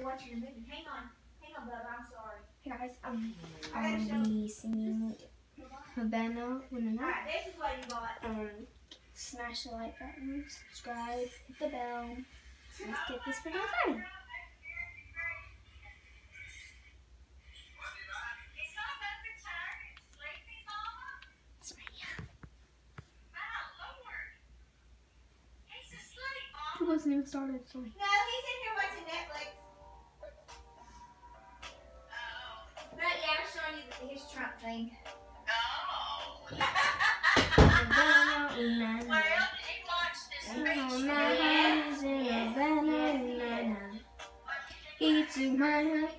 you're watching a movie. Hang on, bub. I'm sorry. Hey guys, I'm gonna be singing Havana when I'm Alright, this is what you got. Smash the like button, subscribe, hit the bell. Let's get this video started. It wasn't even started, so. No, he's in here watching Netflix. But yeah, I was showing you his Trump thing. Oh. Havana, Well, he watched this speech. He took my heart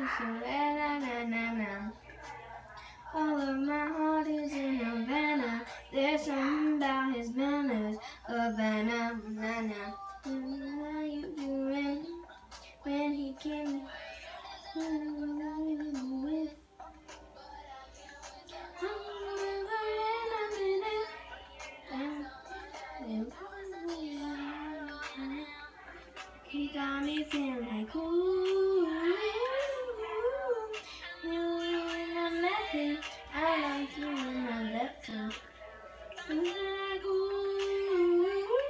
to all of my heart is in Havana. There's something about his manners. Havana, Havana. How you doing? When he came with he got me feeling like ooh. When I met him, I liked you when I left him. And then like ooh,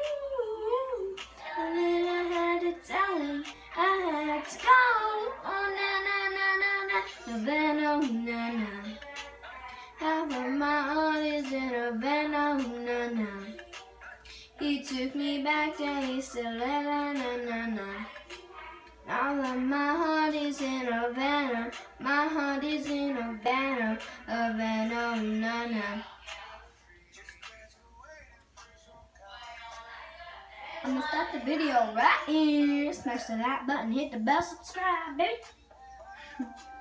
and then I had to tell him I had to go. Oh na na na na na, Havana, oh na na. Half of my heart is in Havana, oh na na. He took me back and he said la na na na na. All of my heart is in Havana. My heart is in Havana. Havana, oh na na. I'm gonna start the video right here. Smash the like button, hit the bell, subscribe, baby.